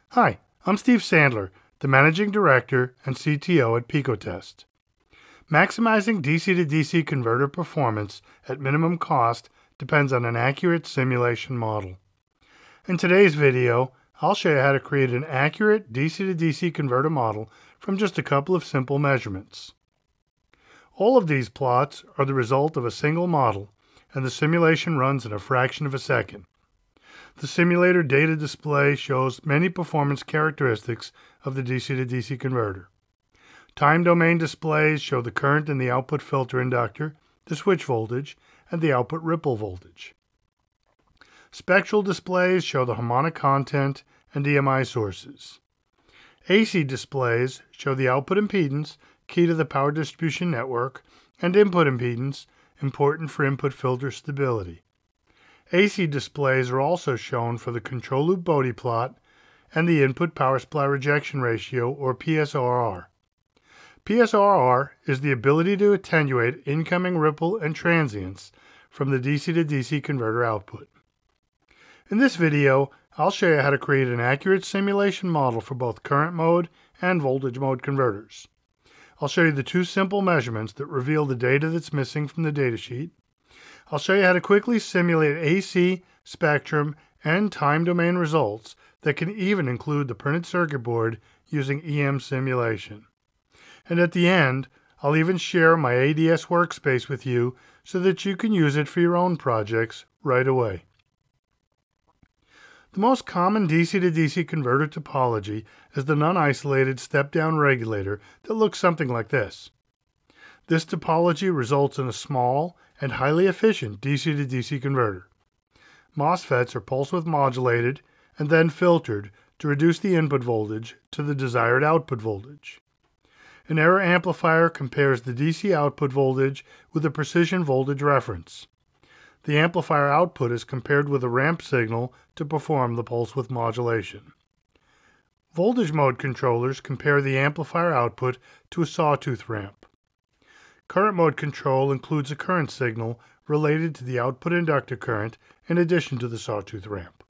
Hi, I'm Steve Sandler, the Managing Director and CTO at Picotest. Maximizing DC-to-DC converter performance at minimum cost depends on an accurate simulation model. In today's video, I'll show you how to create an accurate DC-to-DC converter model from just a couple of simple measurements. All of these plots are the result of a single model, and the simulation runs in a fraction of a second. The simulator data display shows many performance characteristics of the DC-to-DC converter. Time domain displays show the current in the output filter inductor, the switch voltage, and the output ripple voltage. Spectral displays show the harmonic content and EMI sources. AC displays show the output impedance, key to the power distribution network, and input impedance, important for input filter stability. AC displays are also shown for the control loop Bode plot and the input power supply rejection ratio, or PSRR. PSRR is the ability to attenuate incoming ripple and transients from the DC-to-DC converter output. In this video, I'll show you how to create an accurate simulation model for both current mode and voltage mode converters. I'll show you the two simple measurements that reveal the data that's missing from the datasheet. I'll show you how to quickly simulate AC, spectrum, and time domain results that can even include the printed circuit board using EM simulation. And at the end, I'll even share my ADS workspace with you so that you can use it for your own projects right away. The most common DC-to-DC converter topology is the non-isolated step-down regulator that looks something like this. This topology results in a small and highly efficient DC-to-DC converter. MOSFETs are pulse-width modulated and then filtered to reduce the input voltage to the desired output voltage. An error amplifier compares the DC output voltage with a precision voltage reference. The amplifier output is compared with a ramp signal to perform the pulse-width modulation. Voltage mode controllers compare the amplifier output to a sawtooth ramp. Current mode control includes a current signal related to the output inductor current in addition to the sawtooth ramp.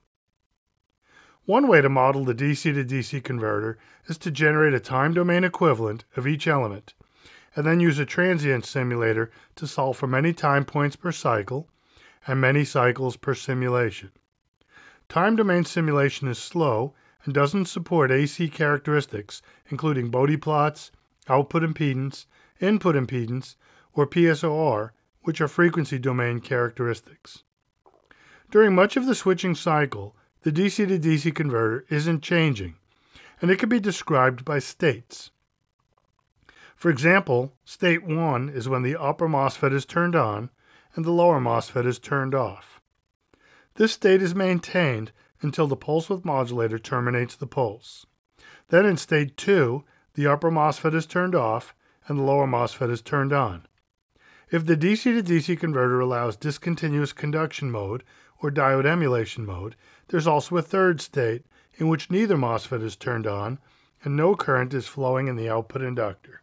One way to model the DC-to-DC converter is to generate a time domain equivalent of each element, and then use a transient simulator to solve for many time points per cycle and many cycles per simulation. Time domain simulation is slow and doesn't support AC characteristics, including Bode plots, output impedance, input impedance, or PSRR, which are frequency domain characteristics. During much of the switching cycle, the DC-to-DC converter isn't changing, and it can be described by states. For example, state 1 is when the upper MOSFET is turned on and the lower MOSFET is turned off. This state is maintained until the pulse-width modulator terminates the pulse. Then in state 2, the upper MOSFET is turned off and the lower MOSFET is turned on. If the DC-to-DC converter allows discontinuous conduction mode or diode emulation mode, there's also a third state in which neither MOSFET is turned on and no current is flowing in the output inductor.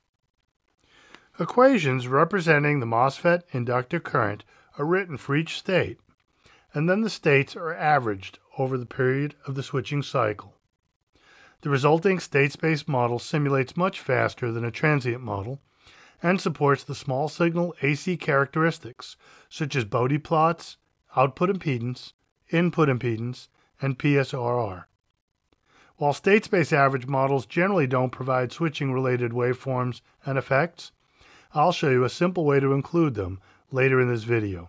Equations representing the MOSFET inductor current are written for each state, and then the states are averaged over the period of the switching cycle. The resulting state space model simulates much faster than a transient model and supports the small signal AC characteristics such as Bode plots, output impedance, input impedance, and PSRR. While state space average models generally don't provide switching-related waveforms and effects, I'll show you a simple way to include them later in this video.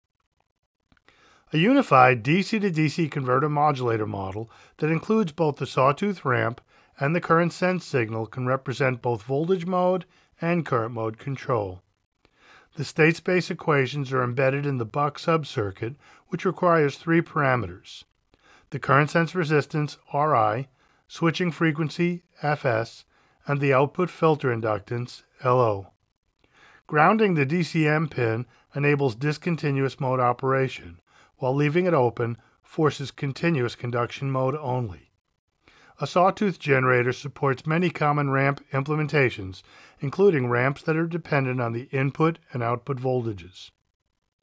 A unified DC-to-DC converter modulator model that includes both the sawtooth ramp and the current sense signal can represent both voltage mode and current mode control. The state space equations are embedded in the Buck subcircuit, which requires three parameters: the current sense resistance, Ri, switching frequency, Fs, and the output filter inductance, Lo. Grounding the DCM pin enables discontinuous mode operation, while leaving it open forces continuous conduction mode only. A sawtooth generator supports many common ramp implementations, including ramps that are dependent on the input and output voltages.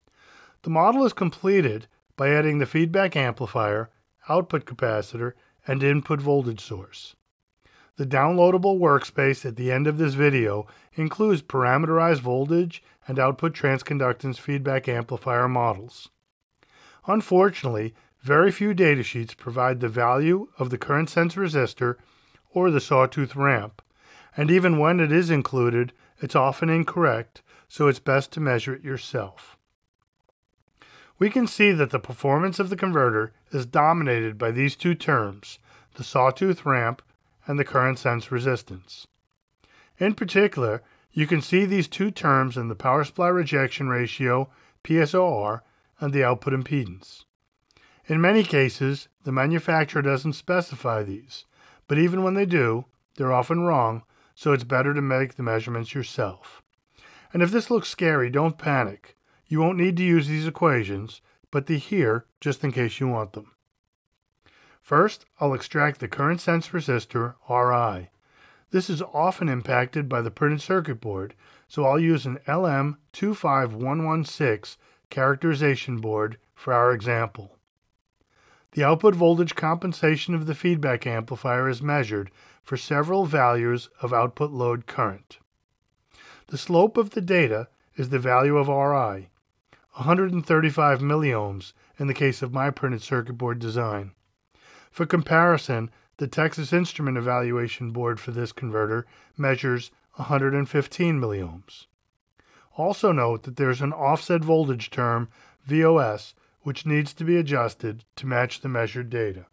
The model is completed by adding the feedback amplifier, output capacitor, and input voltage source. The downloadable workspace at the end of this video includes parameterized voltage and output transconductance feedback amplifier models. Unfortunately, very few datasheets provide the value of the current sense resistor or the sawtooth ramp, and even when it is included, it's often incorrect, so it's best to measure it yourself. We can see that the performance of the converter is dominated by these two terms, the sawtooth ramp and the current sense resistance. In particular, you can see these two terms in the power supply rejection ratio, PSOR, and the output impedance. In many cases, the manufacturer doesn't specify these, but even when they do, they're often wrong, so it's better to make the measurements yourself. And if this looks scary, don't panic. You won't need to use these equations, but they're here just in case you want them. First, I'll extract the current sense resistor, Ri. This is often impacted by the printed circuit board, so I'll use an LM25116 characterization board for our example. The output voltage compensation of the feedback amplifier is measured for several values of output load current. The slope of the data is the value of Ri, 135 milliohms in the case of my printed circuit board design. For comparison, the Texas Instrument evaluation board for this converter measures 115 milliohms. Also note that there's an offset voltage term, VOS, which needs to be adjusted to match the measured data.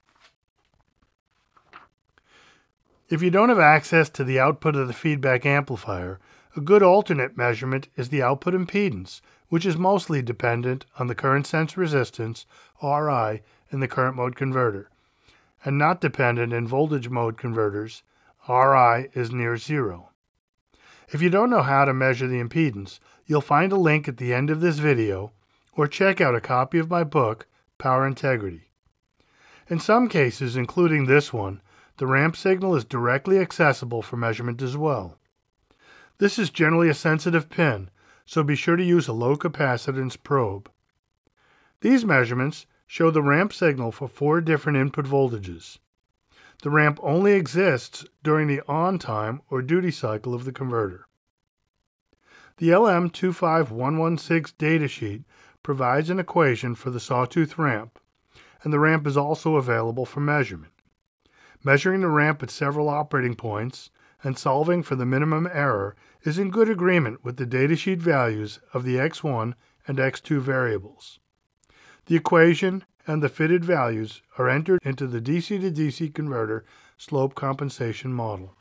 If you don't have access to the output of the feedback amplifier, a good alternate measurement is the output impedance, which is mostly dependent on the current sense resistance, Ri, in the current mode converter, and not dependent in voltage mode converters, Ri is near zero. If you don't know how to measure the impedance, you'll find a link at the end of this video, or check out a copy of my book, Power Integrity. In some cases, including this one, the ramp signal is directly accessible for measurement as well. This is generally a sensitive pin, so be sure to use a low capacitance probe. These measurements show the ramp signal for 4 different input voltages. The ramp only exists during the on time or duty cycle of the converter. The LM25116 datasheet provides an equation for the sawtooth ramp, and the ramp is also available for measurement. Measuring the ramp at several operating points and solving for the minimum error is in good agreement with the datasheet values of the X1 and X2 variables. The equation and the fitted values are entered into the DC to DC converter slope compensation model.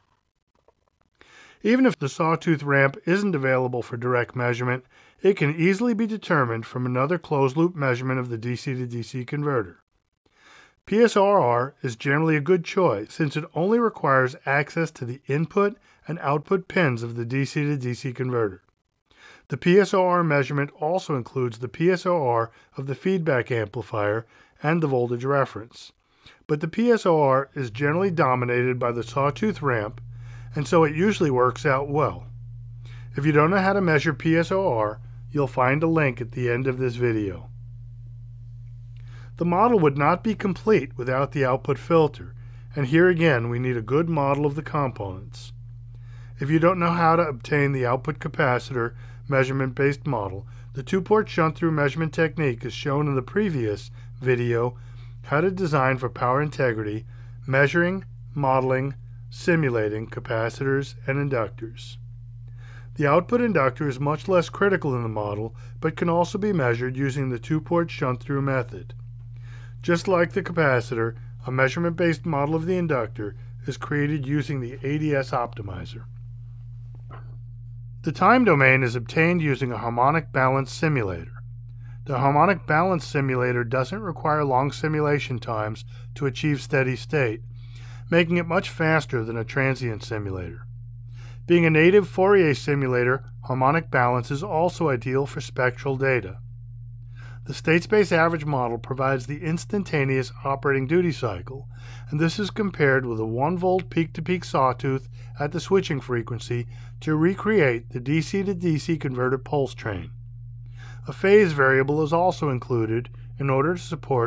Even if the sawtooth ramp isn't available for direct measurement, it can easily be determined from another closed-loop measurement of the DC to DC converter. PSOR is generally a good choice since it only requires access to the input and output pins of the DC to DC converter. The PSOR measurement also includes the PSOR of the feedback amplifier and the voltage reference, but the PSOR is generally dominated by the sawtooth ramp, and so it usually works out well. If you don't know how to measure PSOR, you'll find a link at the end of this video. The model would not be complete without the output filter, and here again we need a good model of the components. If you don't know how to obtain the output capacitor measurement-based model, the 2-port shunt-through measurement technique is shown in the previous video, How to Design for Power Integrity, Measuring, Modeling, Simulating Capacitors and Inductors. The output inductor is much less critical in the model, but can also be measured using the 2-port shunt-through method. Just like the capacitor, a measurement-based model of the inductor is created using the ADS optimizer. The time domain is obtained using a harmonic balance simulator. The harmonic balance simulator doesn't require long simulation times to achieve steady state, making it much faster than a transient simulator. Being a native Fourier simulator, harmonic balance is also ideal for spectral data. The state space average model provides the instantaneous operating duty cycle, and this is compared with a 1-volt peak-to-peak sawtooth at the switching frequency to recreate the DC to DC converter pulse train. A phase variable is also included in order to support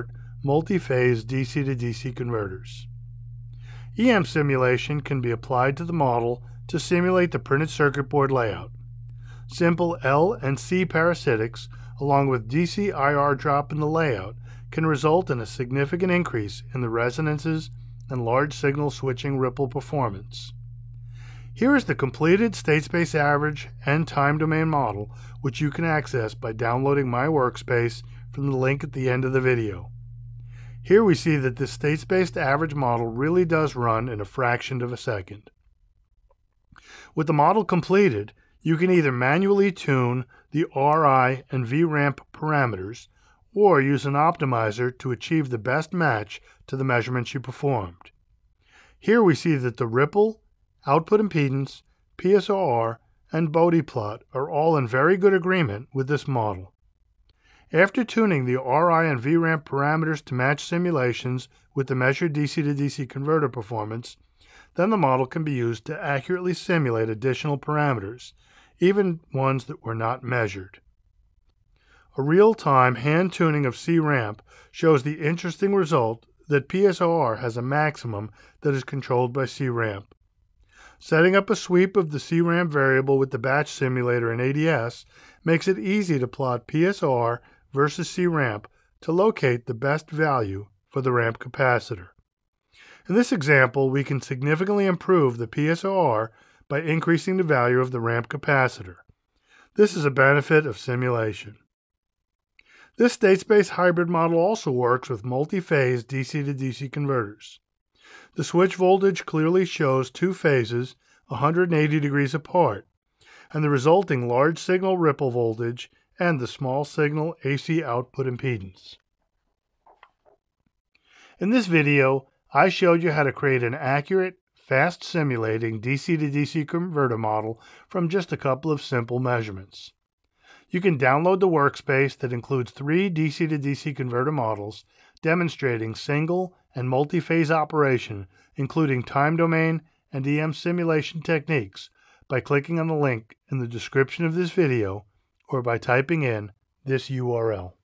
multi-phase DC to DC converters. EM simulation can be applied to the model to simulate the printed circuit board layout. Simple L and C parasitics, along with DC IR drop in the layout, can result in a significant increase in the resonances and large signal switching ripple performance. Here is the completed state space average and time domain model, which you can access by downloading my workspace from the link at the end of the video. Here we see that this state space average model really does run in a fraction of a second. With the model completed, you can either manually tune the RI and VRAMP parameters or use an optimizer to achieve the best match to the measurements you performed. Here we see that the ripple, output impedance, PSOR, and Bode plot are all in very good agreement with this model. After tuning the RI and VRAMP parameters to match simulations with the measured DC to DC converter performance, then the model can be used to accurately simulate additional parameters, even ones that were not measured. A real-time hand tuning of C-ramp shows the interesting result that PSOR has a maximum that is controlled by C-ramp. Setting up a sweep of the C-ramp variable with the batch simulator in ADS makes it easy to plot PSOR versus C-ramp to locate the best value for the ramp capacitor. In this example, we can significantly improve the PSOR by increasing the value of the ramp capacitor. This is a benefit of simulation. This state space hybrid model also works with multi-phase DC to DC converters. The switch voltage clearly shows two phases 180 degrees apart, and the resulting large signal ripple voltage and the small signal AC output impedance. In this video, I showed you how to create an accurate, fast simulating DC to DC converter model from just a couple of simple measurements. You can download the workspace that includes 3 DC to DC converter models demonstrating single and multi-phase operation, including time domain and EM simulation techniques, by clicking on the link in the description of this video or by typing in this URL.